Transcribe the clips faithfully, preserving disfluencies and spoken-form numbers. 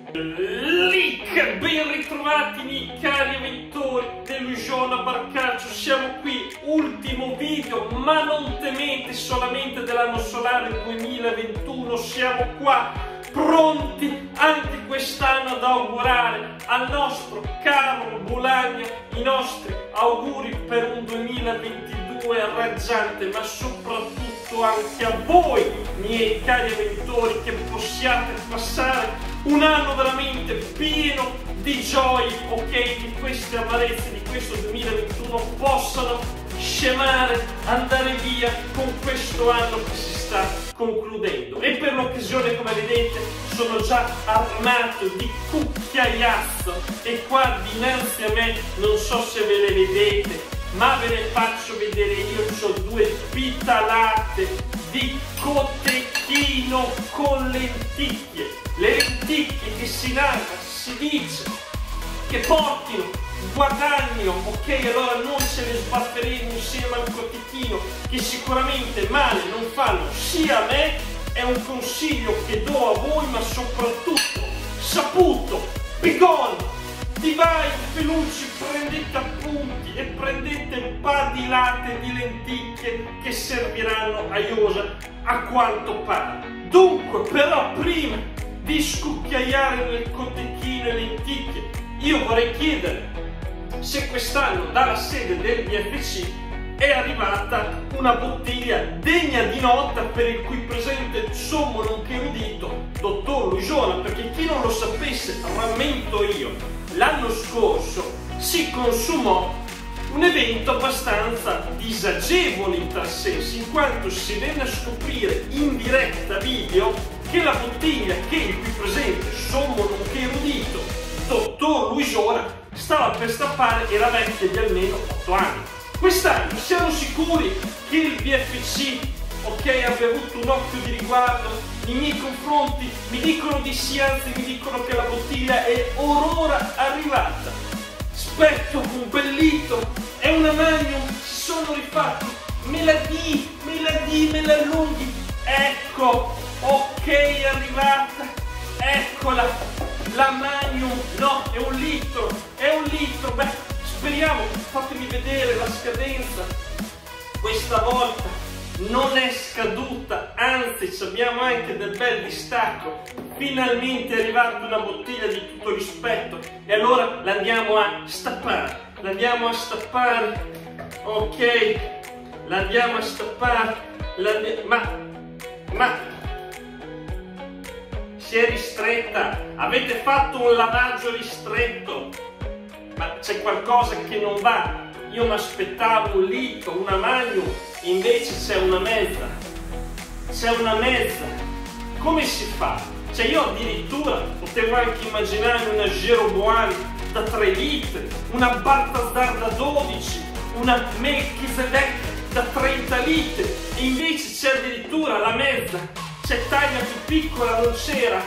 Lic, ben ritrovati miei cari avventori dell'Ugiona Barcaccio. Siamo qui, ultimo video, ma non temete, solamente dell'anno solare duemilaventuno. Siamo qua, pronti anche quest'anno ad augurare al nostro caro Bolagna i nostri auguri per un duemilaventidue raggiante, ma soprattutto anche a voi, miei cari avventori, che possiate passare un anno veramente pieno di gioie, ok? Che queste amarezze di questo duemilaventuno possano scemare, andare via con questo anno che si sta concludendo. E per l'occasione, come vedete, sono già armato di cucchiaiazzo e qua dinanzi a me, non so se ve le vedete, ma ve le faccio vedere io. Ho due pitalate di cotechino con lenticchie. Le lenticchie che si narra, si dice che portino guadagno, ok? Allora non ce le sbatteremo insieme al cotechino, che sicuramente male non fanno sia a me. È un consiglio che do a voi, ma soprattutto saputo, pigone, di vai, Felucci, prendete appunti e prendete un po' di latte di lenticchie che serviranno a Iosa a quanto pare. Dunque, però, prima di scucchiaiare nel cotechino e lenticchie, io vorrei chiedere se quest'anno dalla sede del B F C è arrivata una bottiglia degna di nota per il cui presente sommo nonché erudito dottor Lugiona, perché chi non lo sapesse, rammento io, l'anno scorso si consumò un evento abbastanza disagevole in tal senso, in quanto si venne a scoprire in diretta video che la bottiglia che il qui presente sommo nonché erudito dottor Lugiona stava per stappare era vecchia di almeno otto anni. Quest'anno siamo sicuri che il B F C, ok, abbia avuto un occhio di riguardo nei miei confronti? Mi dicono di sì, anzi mi dicono che la bottiglia è orora arrivata. Spetto compellito, è una magnum, si sono rifatti, me la di, me la di, me la allunghi. Ecco, ok, è arrivata, eccola, la magnum, no, è un litro, è un litro, beh, speriamo, fatemi vedere la scadenza, questa volta non è scaduta, anzi abbiamo anche del bel distacco, finalmente è arrivata una bottiglia di tutto rispetto e allora la andiamo a stappare, la andiamo a stappare, ok, la andiamo a stappare, la ma, ma, si è ristretta, avete fatto un lavaggio ristretto, ma c'è qualcosa che non va. Io mi aspettavo un litro, una magnum, invece c'è una mezza, c'è una mezza. Come si fa? Cioè io addirittura potevo anche immaginare una Jeroboam da tre litri, una Balthazar da dodici, una Melchizedek da trenta litri, e invece c'è addirittura la mezza, c'è taglia più piccola, non c'era.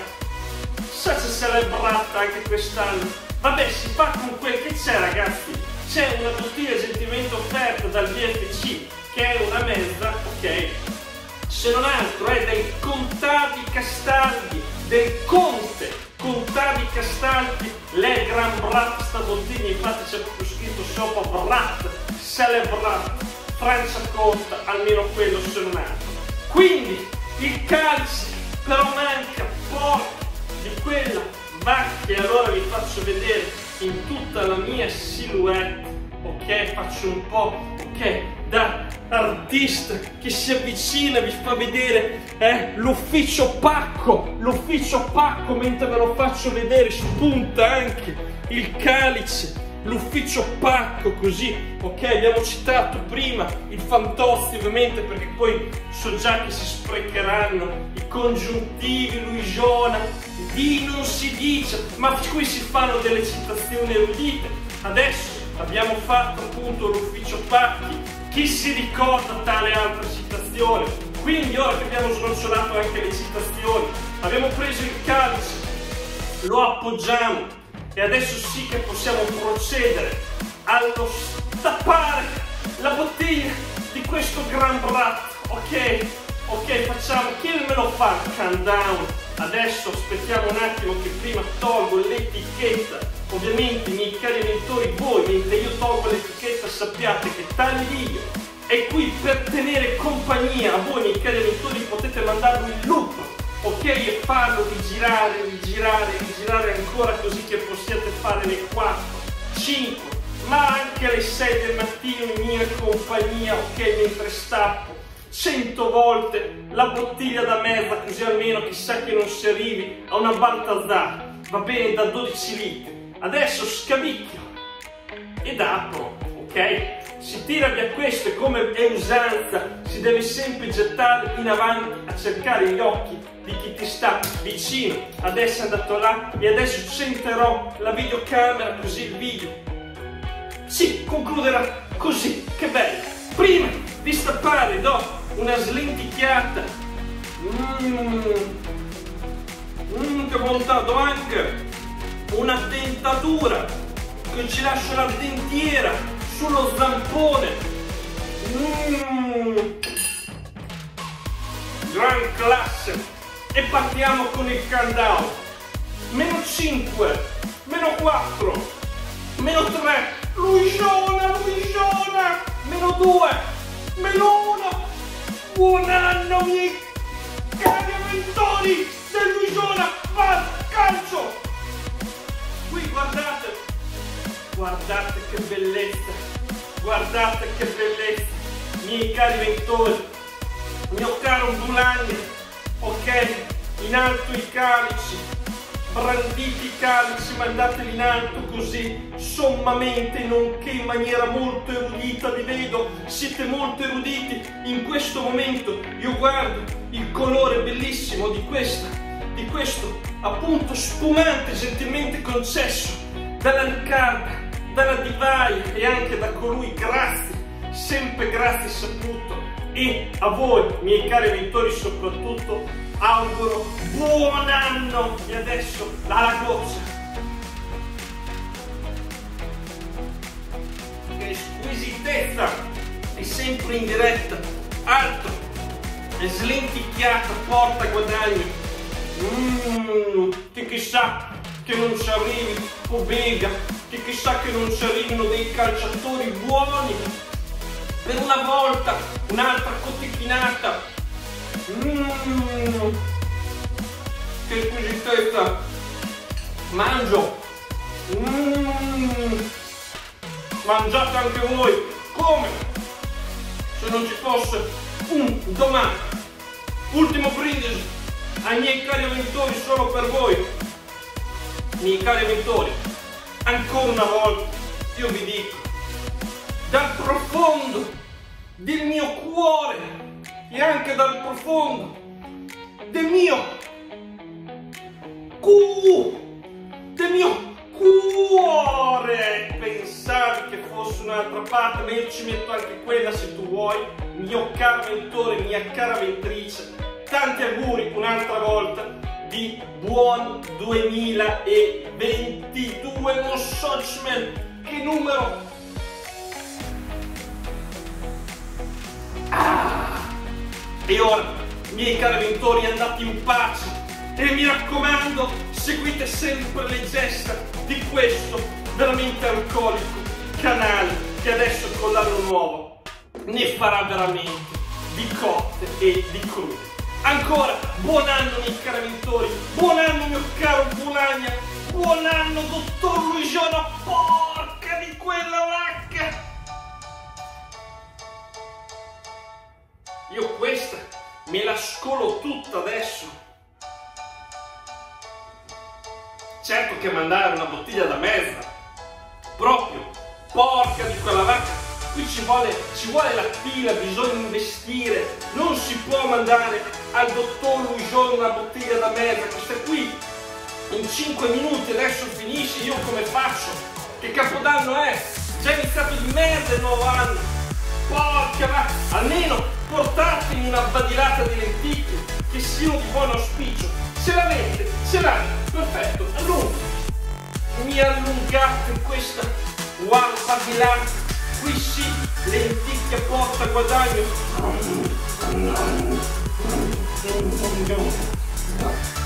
Sa se se l'è brata anche quest'anno. Vabbè, si fa con quel che c'è, ragazzi. C'è una bottiglia gentilmente offerta dal B F C che è una mezza, ok? Se non altro è del Contavi Castaldi, del Conte Contavi Castaldi, le Gran Brat, sta bottiglia, infatti c'è proprio scritto sopra Brat, Celebrat, Francia Corta, almeno quello se non altro. Quindi il calice però manca poco di quella macchia, allora vi faccio vedere in tutta la mia silhouette, ok? Faccio un po', ok, da artista che si avvicina, vi fa vedere eh, l'ufficio pacco, l'ufficio pacco, mentre ve lo faccio vedere spunta anche il calice, l'ufficio pacco, così, ok? Abbiamo citato prima il Fantozzi, ovviamente, perché poi so già che si sprecheranno i congiuntivi, Lugiona, di non si dice, ma qui si fanno delle citazioni erudite. Adesso abbiamo fatto appunto l'ufficio pacchi, chi si ricorda tale altra citazione? Quindi ora che abbiamo snocciolato anche le citazioni, abbiamo preso il calice, lo appoggiamo e adesso sì che possiamo procedere allo stappare la bottiglia di questo Gran Brat, ok? Ok, facciamo, chi me lo fa? Countdown, Adesso aspettiamo un attimo che prima tolgo l'etichetta. Ovviamente, miei cari eventori, voi mentre io tolgo l'etichetta sappiate che tale video è qui per tenere compagnia a voi, miei cari eventori. Potete mandarlo in loop, ok, e farlo rigirare, rigirare, rigirare ancora, così che possiate fare le quattro, cinque, ma anche alle sei del mattino in mia compagnia, ok, mentre stappo cento volte la bottiglia da mezza, così almeno chissà che non si arrivi a una Balthazar, va bene, da dodici litri. Adesso scavicchio ed apro, ok? Si tira via questo e, come è usanza, si deve sempre gettare in avanti a cercare gli occhi di chi ti sta vicino. Adesso è andato là e adesso centrerò la videocamera, così il video si concluderà così. Che bello! Prima di stappare do una slenticchiata. Mmm, mm, che bontà! Do anche una dentatura che ci lascia la dentiera sullo zampone. Mm. Gran classe. E partiamo con il countdown. Meno cinque, meno quattro, meno tre, Luisiona, Luisiona, meno due, meno uno. Buon anno, miei cari avventori del Luisiona Bar Calcio. Qui guardate, guardate che bellezza, guardate che bellezza, miei cari avventori, mio caro Bulagna, ok, in alto i calici, branditi i calici, mandateli in alto così, sommamente, nonché in maniera molto erudita, vi vedo, siete molto eruditi in questo momento. Io guardo il colore bellissimo di questa, di questo appunto spumante gentilmente concesso dalla Riccarda, dalla Divai e anche da colui, grazie, sempre grazie saputo. E a voi, miei cari avventori, soprattutto auguro buon anno. E adesso la goccia. Che squisitezza! E sempre in diretta, altro, e slenticchiata, porta guadagni. Mmm, che chissà che non ci arrivi Pobega, che chissà che non ci arrivino dei calciatori buoni. Per una volta, un'altra cotechinata. Mmm, che squisitezza. Mangio. Mmm, mangiate anche voi. Come? Se non ci fosse un domani. Ultimo brindisi ai miei cari avventori, solo per voi. Miei cari avventori, ancora una volta io vi dico, dal profondo del mio cuore e anche dal profondo del mio cu del mio cuore, pensavi che fosse un'altra parte, ma io ci metto anche quella se tu vuoi, mio caro avventore, mia cara avventrice. Tanti auguri un'altra volta di buon duemilaventidue, non so che numero. Ah. E ora, miei cari avventori, andate in pace e mi raccomando, seguite sempre le gesta di questo veramente alcolico canale che adesso con l'anno nuovo ne farà veramente di cotte e di crude. Ancora buon anno, miei cari avventori, buon anno mio caro Bulagna, buon anno dottor Luisiona, porca di quella vacca! Io questa me la scolo tutta adesso. Certo che mandare una bottiglia da mezza, proprio, porca di quella vacca, qui ci vuole, ci vuole la pila, bisogna investire, non si può mandare al dottor Luisiona una bottiglia da mezza, questa qui in cinque minuti adesso finisce, io come faccio? Che capodanno è? Già iniziato di merda il nuovo anno, porca vacca, almeno portatemi una badilata di lenticchie che siano di buon auspicio, ce l'avete, ce l'hanno, perfetto, allungate, mi allungate questa wow badilata, qui sì, lenticchia porta guadagno.